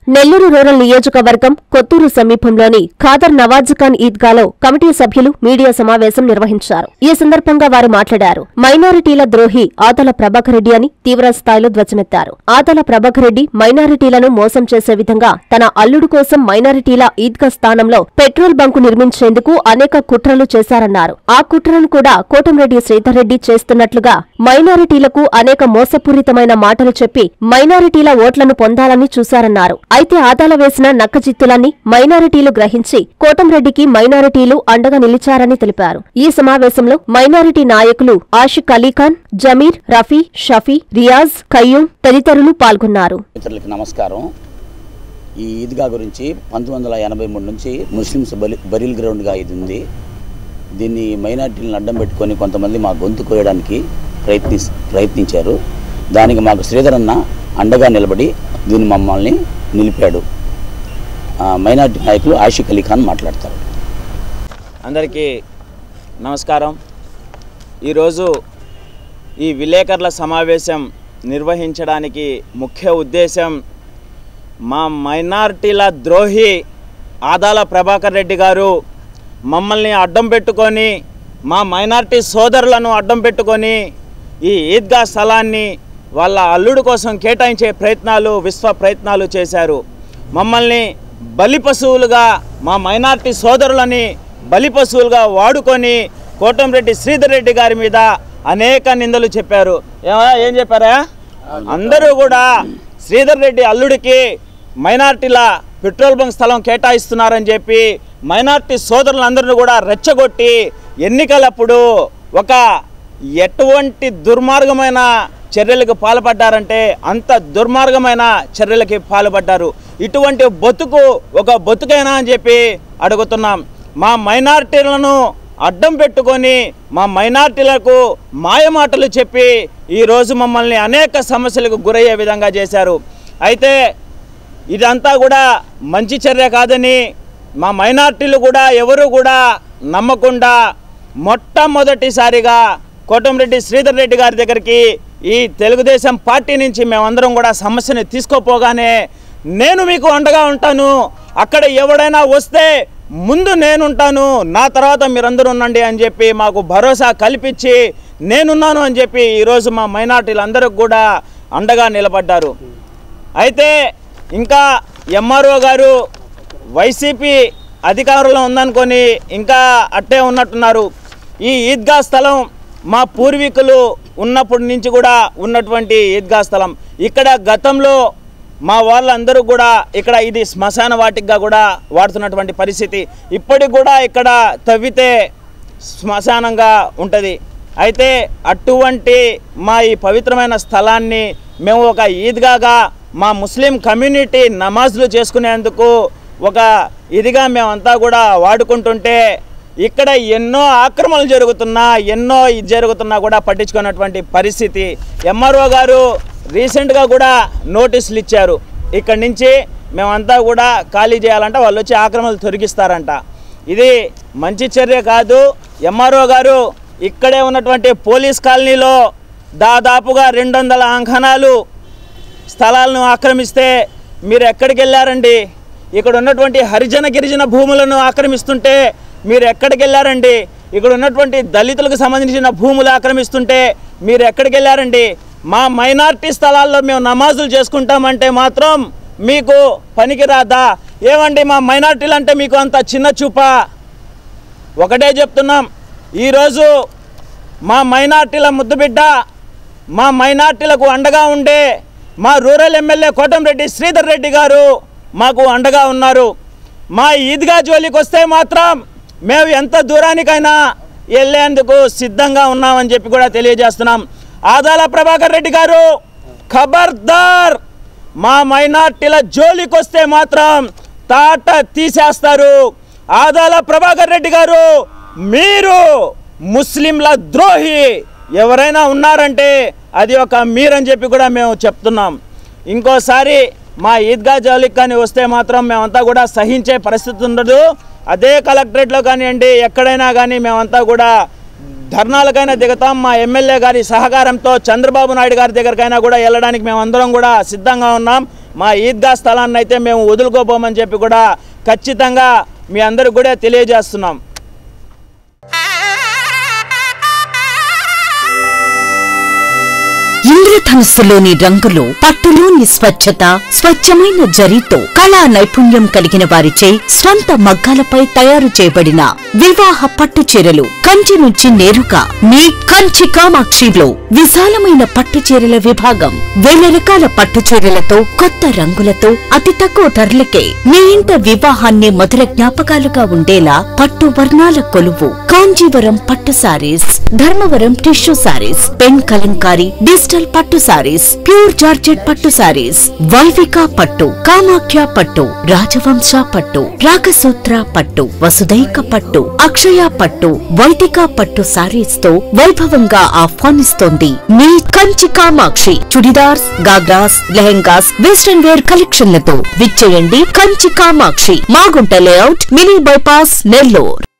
Nellore rural నియోజకవర్గం కొత్తూరు సమీపంలోని ఖాదర్ నవాజ్ ఖాన్ ఈద్గాలో కమిటీ సభ్యులు మీడియా సమావేశం నిర్వహించారు. ఈ సందర్భంగా వారు మాట్లాడారు. మైనారిటీల ద్రోహి ఆదల ప్రభాకర్ రెడ్డి అని తీవ్రస్థాయిలో ధ్వజమెత్తారు. ఆదల ప్రభాకర్ రెడ్డి మైనారిటీలను మోసం చేసే విధంగా తన అల్లుడు కోసం మైనారిటీల ఈద్గా స్థానంలో పెట్రోల్ బంకు నిర్మించేందుకు అనేక కుట్రలు చేశారన్నారు. ఆ కుట్రను కూడా కోటంరెడ్డి శ్రీధర్ రెడ్డి చేస్తున్నట్లుగా మైనారిటీలకు అనేక మోసపూరితమైన మాటలు చెప్పి మైనారిటీల ఓట్లను పొందాలని చూశారన్నారు. అయితే ఆదాల వేసిన నక్కజిత్తులన్నీ మైనారిటీలు గ్రహించి కోటంరెడ్డికి మైనారిటీలు అండగా నిలిచారని తెలిపారు. ఈ సమావేశంలో మైనారిటీ నాయకులు ఆషిక్ అలీఖాన్, జమీర్, రఫీ, షఫీ, రియాజ్, కయ్యూం తదితరులు పాల్గొన్నారు. నమస్కారం. ఈ ఈద్గా గురించి 1983 నుంచి ముస్లిమ్స్ బరీల్ గ్రౌండ్గా ఇది ఉంది. దీన్ని మైనారిటీలను అడ్డం పెట్టుకొని కొంతమంది మా గొంతు కోయడానికి ప్రయత్నించారు. దానికి మాకు శ్రీధర్ అన్న అండగా నిలబడి దీన్ని మమ్మల్ని నిలిపాడు. మైనారిటీ నాయకులు ఆషిక్ అలీఖాన్ మాట్లాడతారు. అందరికీ నమస్కారం. ఈరోజు ఈ విలేకరుల సమావేశం నిర్వహించడానికి ముఖ్య ఉద్దేశం మా మైనారిటీల ద్రోహి ఆదాల ప్రభాకర్ రెడ్డి గారు మమ్మల్ని అడ్డం పెట్టుకొని మా మైనారిటీ సోదరులను అడ్డం పెట్టుకొని ఈ ఈద్గా స్థలాన్ని వాళ్ళ అల్లుడు కోసం కేటాయించే విశ్వ ప్రయత్నాలు చేశారు. మమ్మల్ని బలిపశువులుగా మా మైనారిటీ సోదరులని బలిపశువులుగా వాడుకొని కోటంరెడ్డి శ్రీధర్ రెడ్డి గారి మీద అనేక నిందలు చెప్పారు. ఏం చెప్పారా? అందరూ కూడా శ్రీధర్ రెడ్డి అల్లుడికి మైనారిటీల పెట్రోల్ బంక్ స్థలం కేటాయిస్తున్నారని చెప్పి మైనారిటీ సోదరులందరినీ కూడా రెచ్చగొట్టి ఎన్నికలప్పుడు ఎటువంటి దుర్మార్గమైన చర్యలకు పాల్పడ్డారంటే అంత దుర్మార్గమైన చర్యలకి పాల్పడ్డారు. ఇటువంటి బతుకైనా అని చెప్పి అడుగుతున్నాం. మా మైనారిటీలను అడ్డం పెట్టుకొని మా మైనారిటీలకు మాయమాటలు చెప్పి ఈరోజు మమ్మల్ని అనేక సమస్యలకు గురయ్యే విధంగా చేశారు. అయితే ఇదంతా కూడా మంచి చర్య కాదని మా మైనారిటీలు కూడా ఎవరు కూడా నమ్మకుండా మొట్టమొదటిసారిగా కోటంరెడ్డి శ్రీధర్ రెడ్డి గారి దగ్గరికి ఈ తెలుగుదేశం పార్టీ నుంచి మేమందరం కూడా సమస్యని తీసుకోపోగానే నేను మీకు అండగా ఉంటాను, అక్కడ ఎవడైనా వస్తే ముందు నేనుంటాను, నా తర్వాత మీరందరూ ఉండండి అని చెప్పి మాకు భరోసా కల్పించి నేనున్నాను అని చెప్పి ఈరోజు మా మైనారిటీలందరికీ కూడా అండగా నిలబడ్డారు. అయితే ఇంకా ఎంఆర్ఓ గారు వైసీపీ అధికారంలో ఉందనుకొని ఇంకా అట్టే ఉన్నట్టున్నారు. ఈ ఈద్గా స్థలం మా పూర్వీకులు ఉన్నప్పటి నుంచి కూడా ఉన్నటువంటి ఈద్గా స్థలం. ఇక్కడ గతంలో మా వాళ్ళందరూ కూడా ఇక్కడ ఇది శ్మశాన వాటికగా కూడా వాడుతున్నటువంటి పరిస్థితి. ఇప్పటికి కూడా ఇక్కడ తవ్వితే శ్మశానంగా ఉంటుంది. అయితే అటువంటి మా ఈ పవిత్రమైన స్థలాన్ని మేము ఒక ఈద్గాగా మా ముస్లిం కమ్యూనిటీ నమాజ్లు చేసుకునేందుకు ఇదిగా మేమంతా కూడా వాడుకుంటుంటే ఇక్కడ ఎన్నో ఆక్రమణలు జరుగుతున్నా కూడా పట్టించుకున్నటువంటి పరిస్థితి. ఎంఆర్ఓ గారు రీసెంట్గా కూడా నోటీసులు ఇచ్చారు. ఇక్కడి నుంచి మేమంతా కూడా ఖాళీ చేయాలంట, వాళ్ళు వచ్చి ఆక్రమణలు తొలగిస్తారంట. ఇది మంచి చర్య కాదు. ఎంఆర్ఓ గారు ఇక్కడే ఉన్నటువంటి పోలీస్ కాలనీలో దాదాపుగా 200 అంకణాలు స్థలాలను ఆక్రమిస్తే మీరు ఎక్కడికి వెళ్ళారండి? ఇక్కడ ఉన్నటువంటి హరిజన గిరిజన భూములను ఆక్రమిస్తుంటే మీరు ఎక్కడికి వెళ్ళారండి? ఇక్కడ ఉన్నటువంటి దళితులకు సంబంధించిన భూములు ఆక్రమిస్తుంటే మీరు ఎక్కడికి వెళ్ళారండి? మా మైనారిటీ స్థలాల్లో మేము నమాజులు చేసుకుంటామంటే మాత్రం మీకు పనికి రాదా? ఏమండి మా మైనారిటీలు అంటే మీకు అంత చిన్న చూపా? ఒకటే చెప్తున్నాం, ఈరోజు మా మైనారిటీల ముద్దుబిడ్డ, మా మైనారిటీలకు అండగా ఉండే మా రూరల్ ఎమ్మెల్యే కోటంరెడ్డి శ్రీధర్ రెడ్డి గారు మాకు అండగా ఉన్నారు. మా ఈద్గా జోలికి వస్తే మాత్రం మేము ఎంత దూరానికైనా వెళ్ళేందుకు సిద్ధంగా ఉన్నామని చెప్పి కూడా తెలియజేస్తున్నాం. ఆదాల ప్రభాకర్ రెడ్డి గారు ఖబర్దార్, మా మైనార్టీల జోలికి వస్తే మాత్రం తాట తీసేస్తారు. ఆదాల ప్రభాకర్ రెడ్డి గారు మీరు ముస్లింల ద్రోహి ఎవరైనా ఉన్నారంటే అది మీరని చెప్పి కూడా మేము చెప్తున్నాం. ఇంకోసారి మా ఈద్గా జోలికి కానీ వస్తే మాత్రం మేమంతా కూడా సహించే పరిస్థితి ఉండదు. అదే కలెక్టరేట్లో కానివ్వండి, ఎక్కడైనా కానీ మేమంతా కూడా ధర్నాలకైనా దిగుతాం. మా ఎమ్మెల్యే గారి సహకారంతో చంద్రబాబు నాయుడు గారి దగ్గరకైనా కూడా వెళ్ళడానికి మేమందరం కూడా సిద్ధంగా ఉన్నాం. మా ఈద్గా స్థలాన్ని అయితే మేము వదులుకోబోమని చెప్పి కూడా ఖచ్చితంగా మీ అందరికి కూడా తెలియజేస్తున్నాం. ఇంద్రధనుస్సులోని రంగులు, పట్టులోని స్వచ్ఛత, స్వచ్ఛమైన జరీతో కళా నైపుణ్యం కలిగిన వారిచే స్వంత మగ్గాలపై తయారు చేయబడిన వివాహ పట్టు చీరలు కంచి నుంచి నేరుగా మీ కంచి కామాక్షిలో విశాలమైన పట్టు చీరల విభాగం. వేల రకాల పట్టు చీరలతో, కొత్త రంగులతో, అతి తక్కువ ధరలకే మీ ఇంట వివాహాన్ని మధుర జ్ఞాపకాలుగా ఉండేలా పట్టు వర్ణాల కొలువు కాంజీవరం పట్టు sarees, Dharmavaram tissue sarees, pen Kalamkari, digital పట్టు సారీస్, ప్యూర్ జార్జెట్ పట్టు సారీస్, వైవిక పట్టు, కామాఖ్య పట్టు, రాజవంశ పట్టు, రాగసూత్ర పట్టు, వసుదైక పట్టు, అక్షయ పట్టు, వైదిక పట్టు సారీస్ తో వైభవంగా ఆహ్వానిస్తోంది మీ కంచి కామాక్షి. చుడిదార్స్, గాగ్రాస్, లెహెంగాస్, వెస్టర్న్ వేర్ కలెక్షన్లతో విచ్చేయండి Kanchi Kamakshi, Magunta layout, mini bypass, Nellore.